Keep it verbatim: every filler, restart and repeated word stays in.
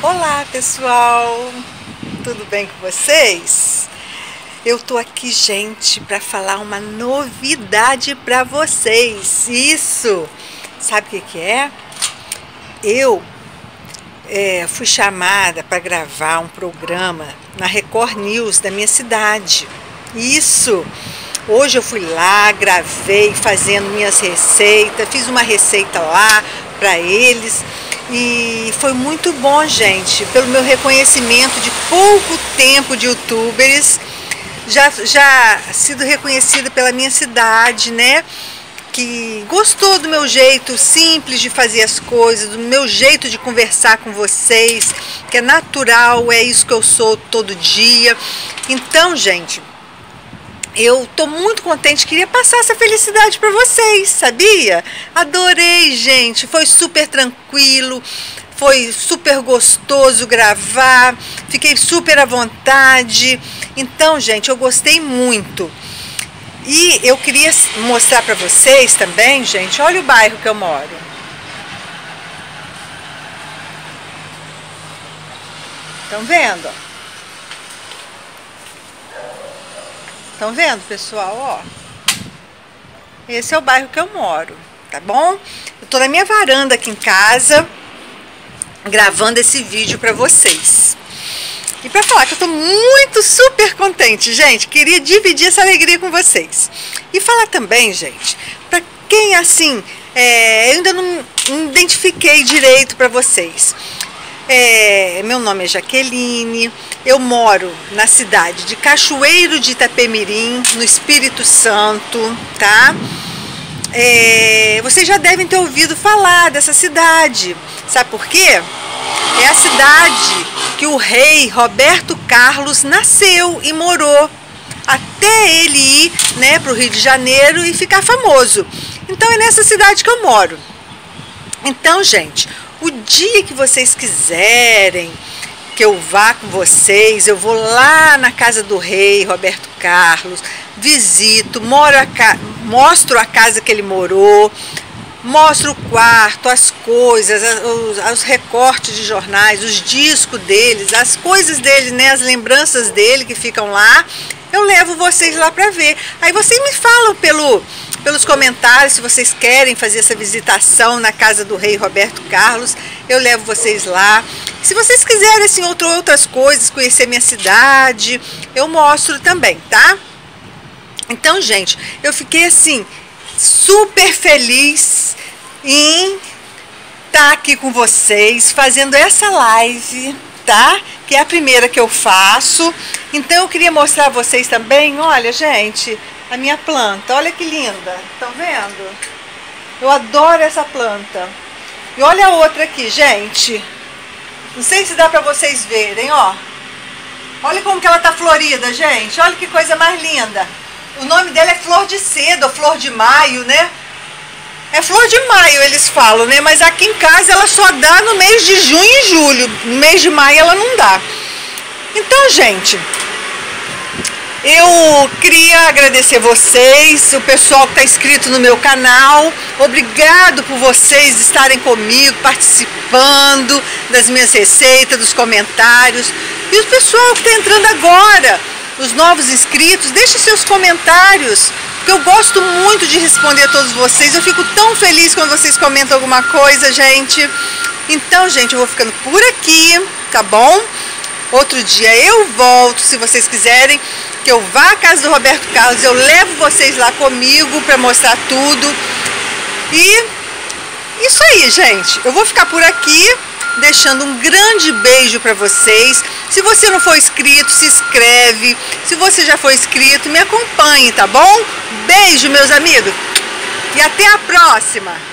Olá pessoal, tudo bem com vocês? Eu tô aqui, gente, para falar uma novidade para vocês. Isso! Sabe o que que é? Eu é, fui chamada para gravar um programa na Record News da minha cidade. Isso! Hoje eu fui lá, gravei fazendo minhas receitas, fiz uma receita lá para eles. E foi muito bom, gente, pelo meu reconhecimento de pouco tempo de youtubers, já, já sido reconhecida pela minha cidade, né? Que gostou do meu jeito simples de fazer as coisas, do meu jeito de conversar com vocês, que é natural, é isso que eu sou todo dia. Então, gente, eu tô muito contente, queria passar essa felicidade para vocês, sabia? Adorei, gente, foi super tranquilo, foi super gostoso gravar, fiquei super à vontade. Então, gente, eu gostei muito. E eu queria mostrar para vocês também, gente, olha o bairro que eu moro. Estão vendo? Estão vendo, pessoal? Ó, esse é o bairro que eu moro, tá bom? Eu tô na minha varanda aqui em casa, gravando esse vídeo para vocês. E para falar que eu tô muito, super contente, gente. Queria dividir essa alegria com vocês. E falar também, gente, para quem assim, é, eu ainda não, não identifiquei direito para vocês. É, meu nome é Jaqueline, eu moro na cidade de Cachoeiro de Itapemirim, no Espírito Santo, tá? É, vocês já devem ter ouvido falar dessa cidade, sabe por quê? É a cidade que o rei Roberto Carlos nasceu e morou, até ele ir, né, para o Rio de Janeiro e ficar famoso. Então é nessa cidade que eu moro. Então, gente, o dia que vocês quiserem que eu vá com vocês, eu vou lá na casa do rei Roberto Carlos, visito, moro a ca... mostro a casa que ele morou, mostro o quarto, as coisas, os, os recortes de jornais, os discos deles, as coisas dele, né, as lembranças dele que ficam lá. Eu levo vocês lá para ver. Aí vocês me falam pelo, pelos comentários se vocês querem fazer essa visitação na casa do rei Roberto Carlos. Eu levo vocês lá. Se vocês quiserem assim, outro, outras coisas, conhecer minha cidade, eu mostro também, tá? Então, gente, eu fiquei assim, super feliz em estar aqui com vocês, fazendo essa live, tá? Que é a primeira que eu faço. Então eu queria mostrar a vocês também, olha, gente, a minha planta, olha que linda, estão vendo? Eu adoro essa planta. E olha a outra aqui, gente. Não sei se dá pra vocês verem, ó. Olha como que ela tá florida, gente. Olha que coisa mais linda. O nome dela é flor de seda, ou flor de maio, né? É flor de maio, eles falam, né? Mas aqui em casa ela só dá no mês de junho e julho. No mês de maio ela não dá. Então, gente, eu queria agradecer vocês, o pessoal que está inscrito no meu canal. Obrigado por vocês estarem comigo, participando das minhas receitas, dos comentários. E o pessoal que está entrando agora, os novos inscritos, deixem seus comentários, porque eu gosto muito de responder a todos vocês. Eu fico tão feliz quando vocês comentam alguma coisa, gente. Então, gente, eu vou ficando por aqui, tá bom? Outro dia eu volto, se vocês quiserem que eu vá à casa do Roberto Carlos, eu levo vocês lá comigo para mostrar tudo. E isso aí, gente. Eu vou ficar por aqui, deixando um grande beijo para vocês. Se você não for inscrito, se inscreve. Se você já for inscrito, me acompanhe, tá bom? Beijo, meus amigos. E até a próxima.